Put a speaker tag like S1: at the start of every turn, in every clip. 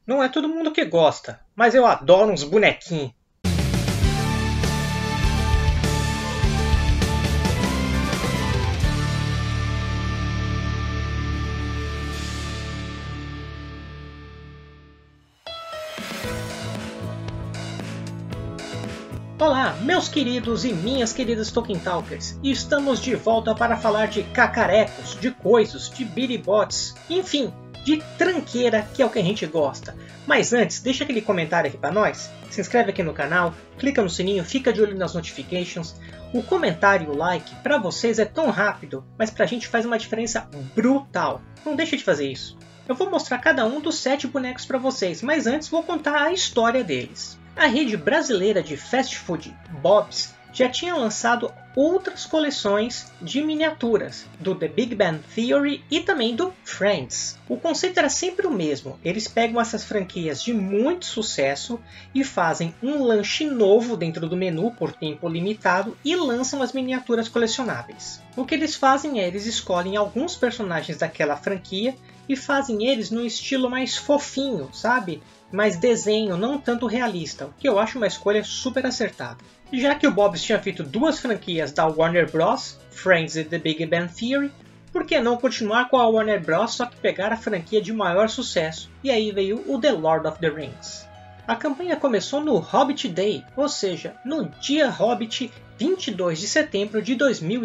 S1: Não é todo mundo que gosta, mas eu adoro uns bonequinhos. Olá, meus queridos e minhas queridas Tolkien Talkers, e estamos de volta para falar de cacarecos, de coisas, de biribots, enfim, de tranqueira, que é o que a gente gosta. Mas antes, deixa aquele comentário aqui para nós, se inscreve aqui no canal, clica no sininho, fica de olho nas notifications. O comentário e o like para vocês é tão rápido, mas para a gente faz uma diferença brutal. Não deixa de fazer isso. Eu vou mostrar cada um dos 7 bonecos para vocês, mas antes vou contar a história deles. A rede brasileira de fast food Bob's já tinha lançado outras coleções de miniaturas do The Big Bang Theory e também do Friends. O conceito era sempre o mesmo, eles pegam essas franquias de muito sucesso e fazem um lanche novo dentro do menu por tempo limitado e lançam as miniaturas colecionáveis. O que eles fazem é eles escolhem alguns personagens daquela franquia e fazem eles no estilo mais fofinho, sabe? Mais desenho, não tanto realista, o que eu acho uma escolha super acertada. Já que o Bob's tinha feito 2 franquias da Warner Bros, Friends e The Big Bang Theory, por que não continuar com a Warner Bros, só que pegar a franquia de maior sucesso? E aí veio o The Lord of the Rings. A campanha começou no Hobbit Day, ou seja, no dia Hobbit 22 de setembro de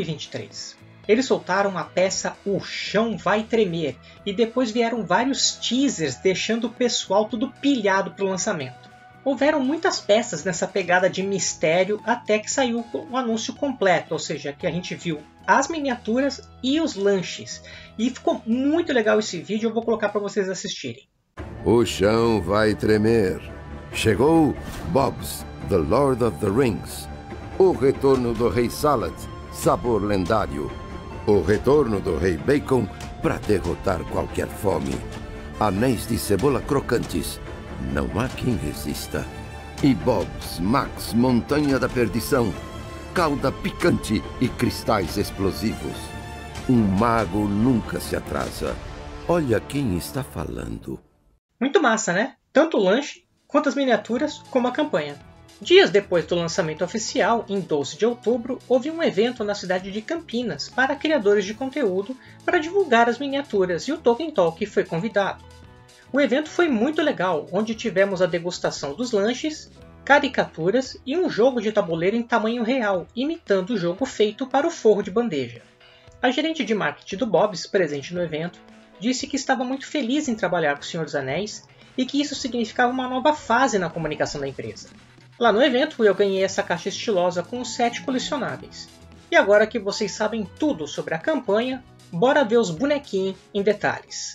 S1: 2023. Eles soltaram a peça O Chão Vai Tremer e depois vieram vários teasers deixando o pessoal tudo pilhado para o lançamento. Houveram muitas peças nessa pegada de mistério até que saiu o anúncio completo, ou seja, que a gente viu as miniaturas e os lanches. E ficou muito legal esse vídeo, eu vou colocar para vocês assistirem.
S2: O chão vai tremer. Chegou Bob's, The Lord of the Rings. O retorno do Rei Salad, sabor lendário. O retorno do Rei Bacon para derrotar qualquer fome. Anéis de cebola crocantes. Não há quem resista. E Bob's Max Montanha da Perdição. Cauda picante e cristais explosivos. Um mago nunca se atrasa. Olha quem está falando.
S1: Muito massa, né? Tanto o lanche, quanto as miniaturas, como a campanha. Dias depois do lançamento oficial, em 12 de outubro, houve um evento na cidade de Campinas para criadores de conteúdo para divulgar as miniaturas e o Tolkien Talk foi convidado. O evento foi muito legal, onde tivemos a degustação dos lanches, caricaturas e um jogo de tabuleiro em tamanho real, imitando o jogo feito para o forro de bandeja. A gerente de marketing do Bob's, presente no evento, disse que estava muito feliz em trabalhar com o Senhor dos Anéis e que isso significava uma nova fase na comunicação da empresa. Lá no evento eu ganhei essa caixa estilosa com os 7 colecionáveis. E agora que vocês sabem tudo sobre a campanha, bora ver os bonequinhos em detalhes.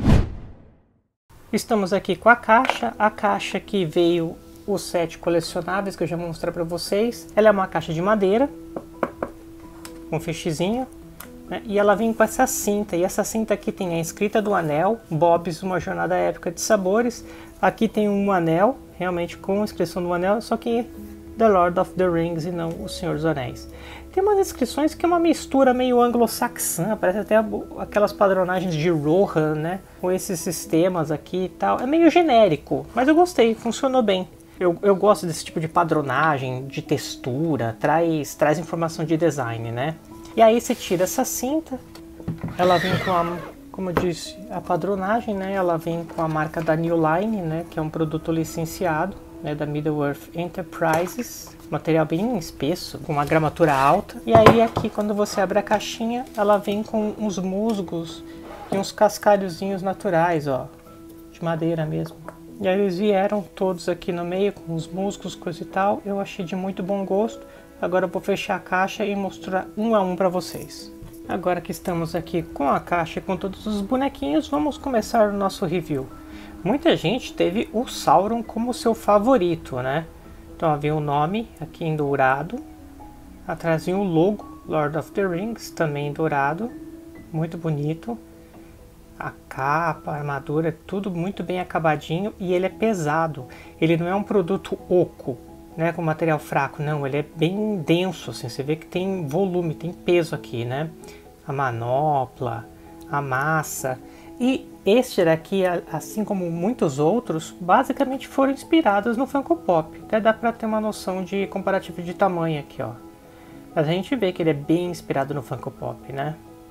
S1: Estamos aqui com a caixa que veio os 7 colecionáveis que eu já vou mostrar para vocês. Ela é uma caixa de madeira, com feixezinho, né? E ela vem com essa cinta, e essa cinta aqui tem a escrita do anel, Bob's, uma jornada épica de sabores. Aqui tem um anel, realmente com a inscrição do anel, só que The Lord of the Rings e não o Senhor dos Anéis. Tem umas inscrições que é uma mistura meio anglo-saxã, parece até aquelas padronagens de Rohan, né? Com esses sistemas aqui e tal. É meio genérico, mas eu gostei, funcionou bem. Eu gosto desse tipo de padronagem, de textura, traz informação de design, né? E aí você tira essa cinta, ela vem com como eu disse, a padronagem, né? Ela vem com a marca da New Line, né? Que é um produto licenciado, né? Da Middle-earth Enterprises. Material bem espesso, com uma gramatura alta. E aí aqui, quando você abre a caixinha, ela vem com uns musgos e uns cascalhozinhos naturais, ó, de madeira mesmo. E aí eles vieram todos aqui no meio, com os musgos, coisa e tal. Eu achei de muito bom gosto. Agora eu vou fechar a caixa e mostrar um a um para vocês. Agora que estamos aqui com a caixa e com todos os bonequinhos, vamos começar o nosso review. Muita gente teve o Sauron como seu favorito, né? Então havia o nome aqui em dourado, atrás vinha o logo Lord of the Rings, também em dourado, muito bonito. A capa, a armadura, tudo muito bem acabadinho e ele é pesado. Ele não é um produto oco, né, com material fraco, não, ele é bem denso, assim, você vê que tem volume, tem peso aqui, né? A manopla, a massa, E este daqui, assim como muitos outros, basicamente foram inspirados no Funko Pop. Até dá pra ter uma noção de comparativo de tamanho aqui, ó. Mas a gente vê que ele é bem inspirado no Funko Pop, né?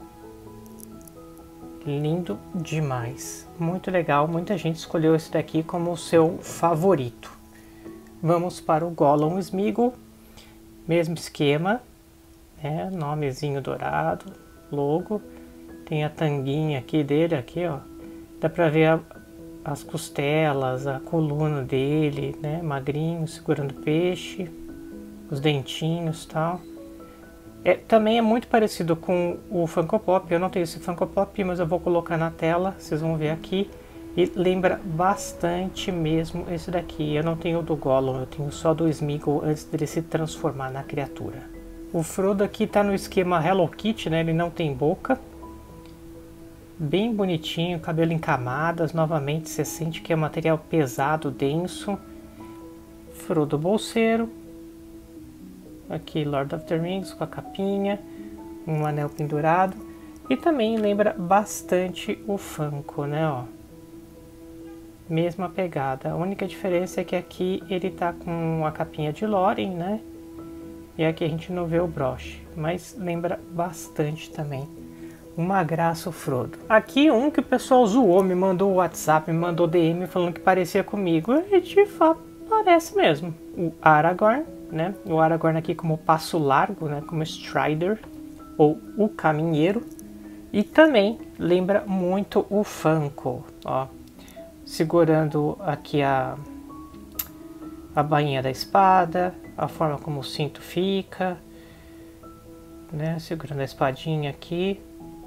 S1: Lindo demais. Muito legal. Muita gente escolheu esse daqui como o seu favorito. Vamos para o Gollum Smeagol. Mesmo esquema. Né? Nomezinho dourado. Logo. Tem a tanguinha aqui dele, aqui, ó. Dá pra ver as costelas, a coluna dele, né? Magrinho, segurando peixe. Os dentinhos e tal. Também é muito parecido com o Funko Pop. Eu não tenho esse Funko Pop, mas eu vou colocar na tela. Vocês vão ver aqui. E lembra bastante mesmo esse daqui. Eu não tenho o do Gollum, eu tenho só do Smeagol antes dele se transformar na criatura. O Frodo aqui tá no esquema Hello Kitty, né? Ele não tem boca. Bem bonitinho, cabelo em camadas. Novamente você sente que é um material pesado, denso. Frodo bolseiro. Aqui Lord of the Rings com a capinha, um anel pendurado. E também lembra bastante o Funko, né, ó. Mesma pegada. A única diferença é que aqui ele tá com a capinha de Lórien, né. E aqui a gente não vê o broche, mas lembra bastante também. Uma graça o Frodo. Aqui um que o pessoal zoou, me mandou WhatsApp, me mandou DM falando que parecia comigo. E de fato parece mesmo. O Aragorn. Né? O Aragorn aqui como passo largo, né? Como Strider ou o Caminheiro. E também lembra muito o Funko, ó, segurando aqui a bainha da espada, a forma como o cinto fica, né? Segurando a espadinha aqui.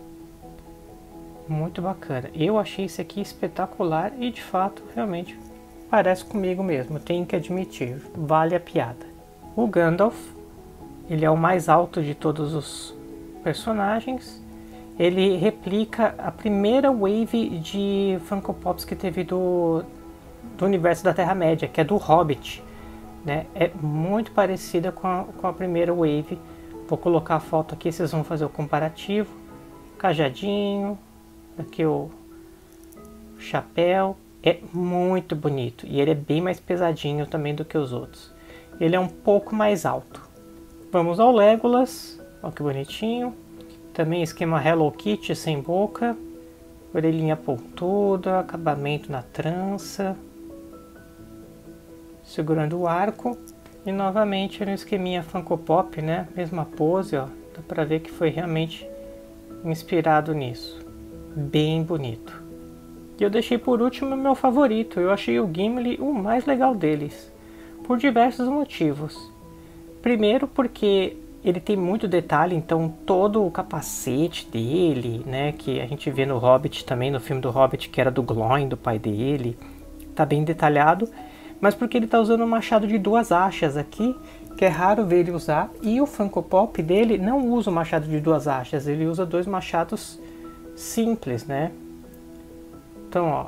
S1: Muito bacana. Eu achei esse aqui espetacular e de fato realmente parece comigo mesmo, tenho que admitir, vale a piada. O Gandalf, ele é o mais alto de todos os personagens. Ele replica a primeira wave de Funko Pops que teve do universo da Terra-média, que é do Hobbit. Né? É muito parecida com a primeira wave. Vou colocar a foto aqui, vocês vão fazer o comparativo. Cajadinho, aqui o chapéu. É muito bonito e ele é bem mais pesadinho também do que os outros. Ele é um pouco mais alto. Vamos ao Legolas. Olha que bonitinho. Também esquema Hello Kitty sem boca. Orelhinha pontuda. Acabamento na trança. Segurando o arco. E novamente no esqueminha Funko Pop, né? Mesma pose, ó. Dá pra ver que foi realmente inspirado nisso. Bem bonito. E eu deixei por último o meu favorito. Eu achei o Gimli o mais legal deles. Por diversos motivos. Primeiro porque ele tem muito detalhe, então todo o capacete dele, né, que a gente vê no Hobbit também, no filme do Hobbit, que era do Glóin, do pai dele, tá bem detalhado, mas porque ele tá usando um machado de 2 achas aqui, que é raro ver ele usar, e o Funko Pop dele não usa o machado de 2 achas, ele usa 2 machados simples, né? Então, ó,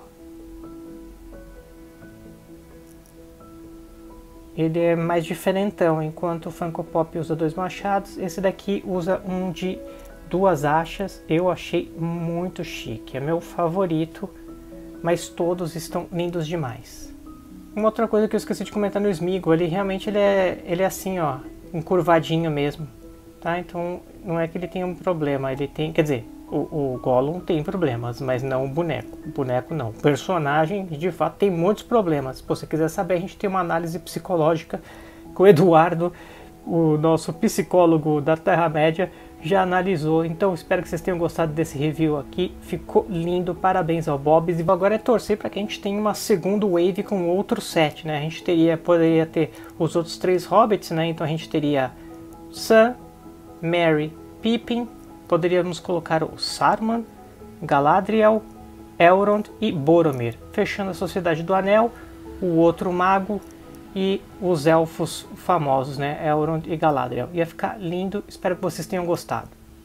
S1: ele é mais diferentão, enquanto o Funko Pop usa 2 machados, esse daqui usa um de 2 achas. Eu achei muito chique, é meu favorito, mas todos estão lindos demais. Uma outra coisa que eu esqueci de comentar no Smeagol, ele realmente ele é assim, ó, encurvadinho mesmo, tá? Então não é que ele tenha um problema, ele tem, quer dizer, o Gollum tem problemas, mas não o boneco. O boneco não. O personagem, de fato, tem muitos problemas. Se você quiser saber, a gente tem uma análise psicológica que o Eduardo, o nosso psicólogo da Terra-média, já analisou. Então, espero que vocês tenham gostado desse review aqui. Ficou lindo. Parabéns ao Bobs. E agora é torcer para que a gente tenha uma segunda wave com outro set, né? A gente poderia ter os outros 3 Hobbits, né? Então, a gente teria Sam, Merry, Pippin. Poderíamos colocar o Saruman, Galadriel, Elrond e Boromir, fechando a Sociedade do Anel, o outro mago e os elfos famosos, né? Elrond e Galadriel. Ia ficar lindo, espero que vocês tenham gostado.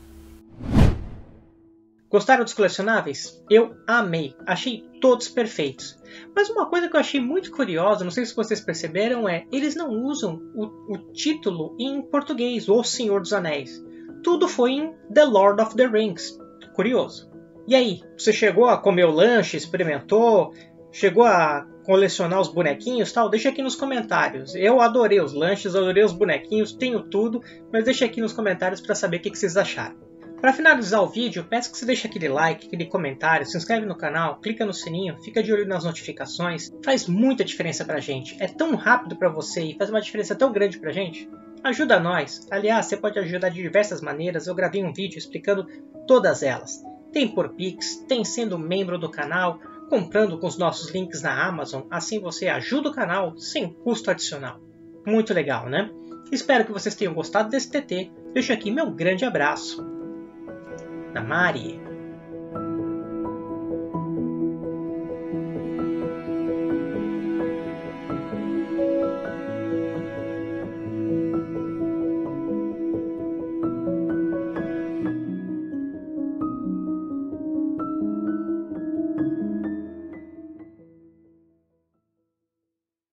S3: Gostaram dos colecionáveis? Eu amei, achei todos perfeitos. Mas uma coisa que eu achei muito curiosa, não sei se vocês perceberam, eles não usam o título em português, O Senhor dos Anéis. Tudo foi em The Lord of the Rings. Curioso.
S1: E aí, você chegou a comer o lanche, experimentou, chegou a colecionar os bonequinhos, tal? Deixa aqui nos comentários. Eu adorei os lanches, adorei os bonequinhos, tenho tudo, mas deixa aqui nos comentários para saber o que vocês acharam. Para finalizar o vídeo, peço que você deixe aquele like, aquele comentário, se inscreve no canal, clica no sininho, fica de olho nas notificações. Faz muita diferença pra gente. É tão rápido para você e faz uma diferença tão grande pra gente. Ajuda nós. Aliás, você pode ajudar de diversas maneiras. Eu gravei um vídeo explicando todas elas. Tem por Pix, tem sendo membro do canal, comprando com os nossos links na Amazon. Assim você ajuda o canal sem custo adicional. Muito legal, né? Espero que vocês tenham gostado desse TT. Deixo aqui meu grande abraço. Namari.